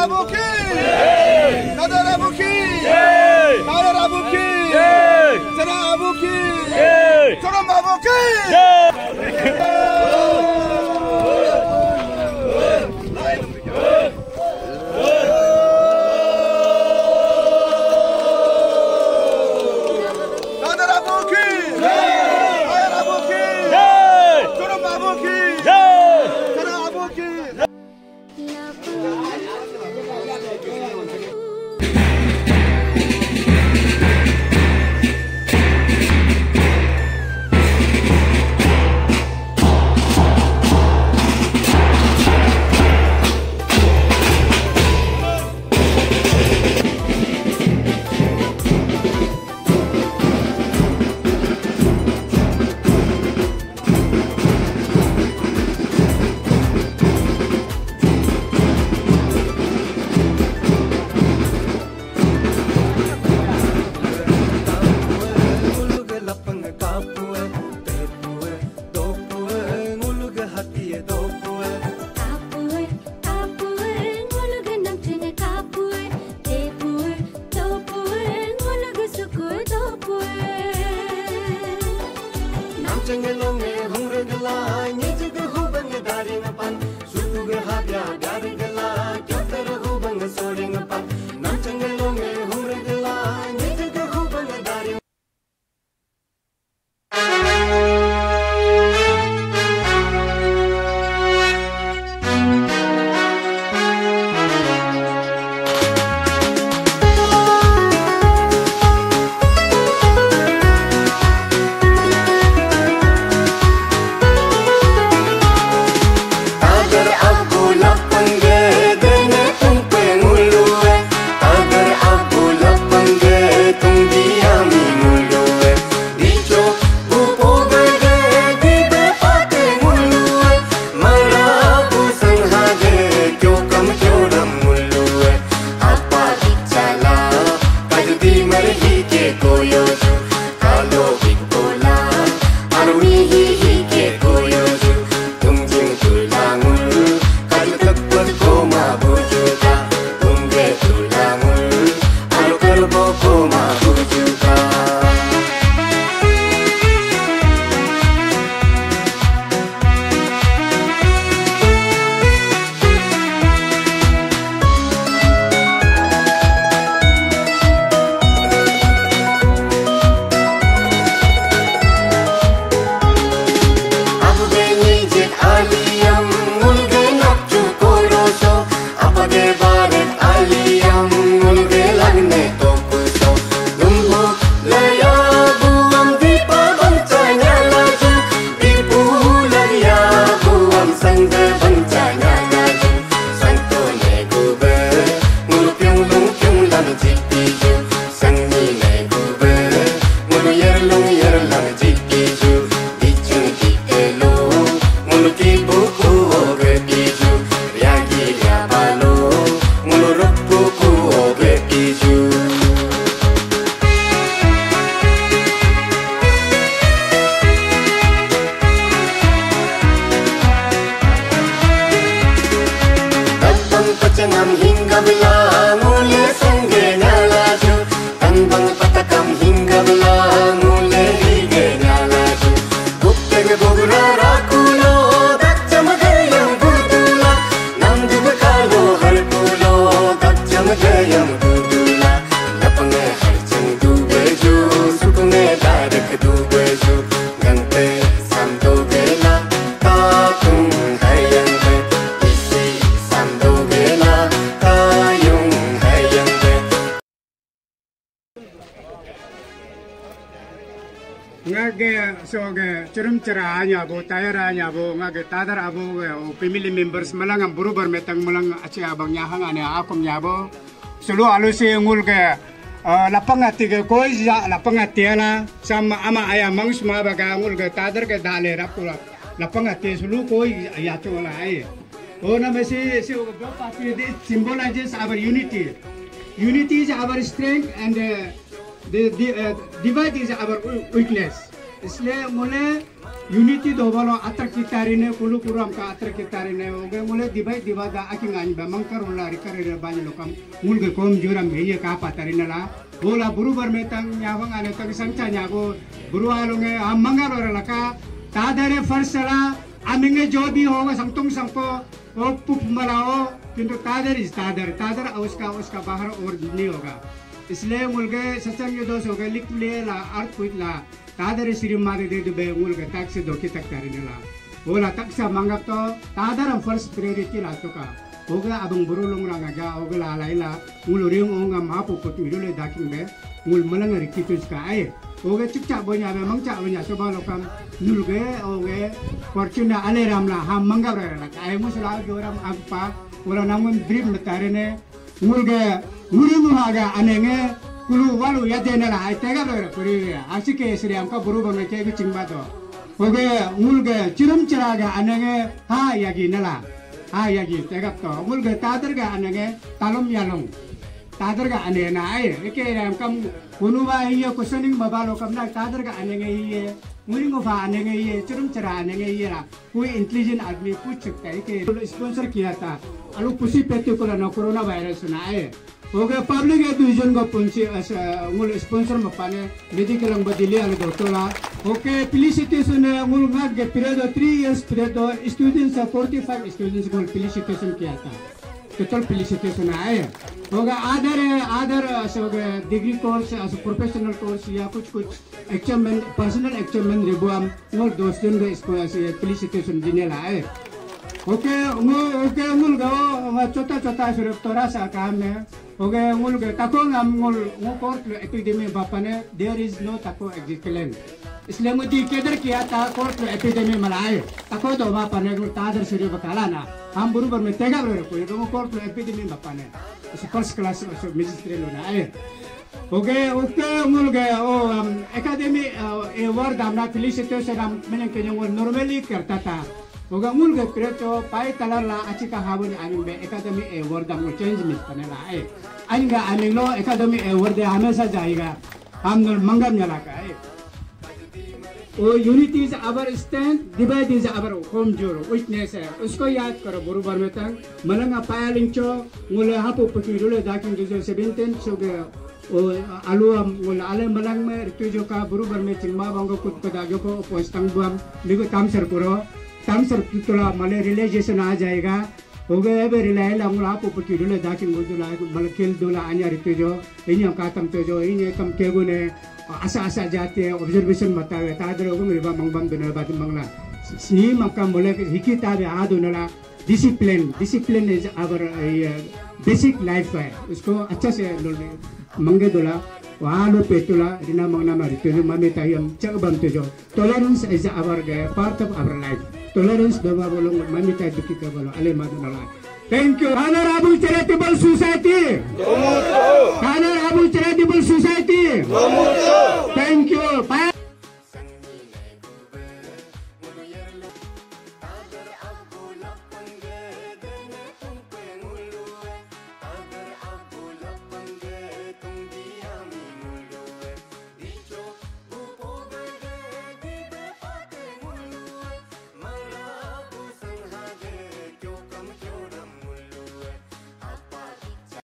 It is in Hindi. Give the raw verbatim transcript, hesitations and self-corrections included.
Abuki! Nadar Abuki! Nadar Abuki! Jana Abuki! Sorom Abuki! Nadar Abuki! Nadar Abuki! Sorom Abuki! Jana Abuki! ngage so ge cerum cerah nya bo tayara nya bo ngage tadar abo ge family members malang burubar metang malang aci abang nyahang ane akom nya bo sulu aluse ngul ge lapang ati ge koi ja lapang ati ala sama ama aya mangus ma baga ngul ge tadar ge dale rapula lapang ati sulu koi ya chola ai ona mesi se party it symbolizes our unity. Unity is our strength and uh, the, the uh, divide is our weakness. इसलिए मुले यूनिटी दोबालो अतर कितारी ने कुलू कुराम का अतर कितारी ने हो गए मुले दिवाई दिवादा आकिंग आनी बमंकर उला रिकर रे बानी लोकम मुल के कोम जुरम ये का पातारी नला बोला बुरुबर में तंग यावंग आने तंग संचा न्यागो बुरुआलोंगे हम मंगालो रे लका तादरे फर्सला आमिंगे जो भी होगा संतुंग संको ओ पुप मलाओ किंतु तादर इस तादर तादर उसका उसका बाहर और नहीं होगा इसलिए मुलगे सत्संग ये दोष हो गए लिख ले ला अर्थ कुछ ला तादर सिरी मारे दे दुबे मुलगे तक से दो की तक तारी ला बोला तक से मंगप तो तादर हम फर्स्ट प्रायोरिटी ला तो का हो गया अब बुरु लोग रंगा जा हो गया ला ला मुल रिंग होगा मापु को तुम ले दाकिंग बे मुल मलंग रिक्की तुझ का आए हो गए चिक चाक बोnya बे मंग चाक बोnya सोबा लोकम मुल गए हो गए फॉर्च्यूना अले रामला हम मंगा रहे ला आए मुसला जोरम agpa बोला नामुन ब्रीफ बतारे ने मुल गए मुरी मुहागा अनेंगे कुलू वालू या देने ला आई तेगा रे पुरी आसी के श्री हमका बुरु बने के चिंबा तो हो गए मुल गए चिरम चिरागा अनेंगे हा यागी नला हा यागी तेगा तो मुल गए तादर ga अनेंगे तालम यालम तादर ga ane na ai के हमका कुनुवा ये क्वेश्चनिंग बाबा लोकम ना तादर ga अनेंगे ये मुरी मुफा अनेंगे ये चिरम चिरा अनेंगे ये ला कोई इंटेलिजेंट आदमी पूछ सकता है कि स्पॉन्सर किया था अलू पुसी पेटी को ना कोरोना वायरस ना आए हो गया पब्लिक एजुकेशन को पुंसी मूल स्पॉन्सर मपाने मेडिकल अंग बदली आले डॉक्टरला ओके फेलिसिटेशन मूल भाग के period three years period students forty five students को फेलिसिटेशन किया था टोटल फेलिसिटेशन आए होगा other other degree course professional course या कुछ कुछ अचीवमेंट पर्सनल अचीवमेंट रिबुआम मूल दोस्तों को इसको फेलिसिटेशन देने लाए ओके ओके मूल गाओ छोटा छोटा सिर्फ थोड़ा सा काम है ओके मूल के ताको ngam मूल मु कोर्ट एपिडेमी बापाने देयर इज नो ताको एक्जिस्टेंस इसलिए मुझे केदर किया था कोर्ट एपिडेमी मलाए ताको तो बापाने तादर सिर्फ बकाला ना हम बरोबर में तेगा रे कोई तो कोर्ट एपिडेमी बापाने इस फर्स्ट क्लास मजिस्ट्रेट लो ना आए ओके ओके मूल के ओ एकेडमी अवार्ड हमना फेलिसिटेशन हम मैंने के जो नॉर्मली करता था होगा मूल के प्रेतो पाई तलर ला अच्छी का हावन आने में एकेडमी अवार्ड हम चेंज मिस करने ला है आएगा आने लो एकेडमी अवार्ड हमेशा जाएगा हम नॉर मंगम जला का है ओ unity is our stand divide is our home जोर विटनेस है उसको याद करो बरोबर में तंग मलंगा पाया लिंचो मूल हापो पकी रोले दाकिंग जो सेवेंटीन सो के ओ आलू मूल आले मलंग में ऋतु जो का बरोबर में चिंबा बंगो कुछ पदा जो को पोस्टंग बुआम बिगो काम सर करो काम सर तुला मले रियलाइजेशन आ जाएगा हो गए बे रिलाय ला मुला पो पकी रुले दाकिन गुजुला मल खेल दोला आन्या ऋतु जो इन्हें का तम तो जो इन्हें कम केगो ने आशा आशा जाते हैं ऑब्जर्वेशन बतावे तादर हो मेरे बा मंगबम दुने बात मंगला सी मक्का मोले हिकी ताबे आ दुनला discipline discipline is our basic life है उसको अच्छा से मंगे दोला वहाँ लो पेटुला रिना मंगना मारी तो मम्मी ताई हम चक बम तो जो tolerance is our part of our life tolerance दबा बोलो मम्मी ताई दुखी का बोलो अले मादुनला thank you honourable charitable society honourable charitable society thank you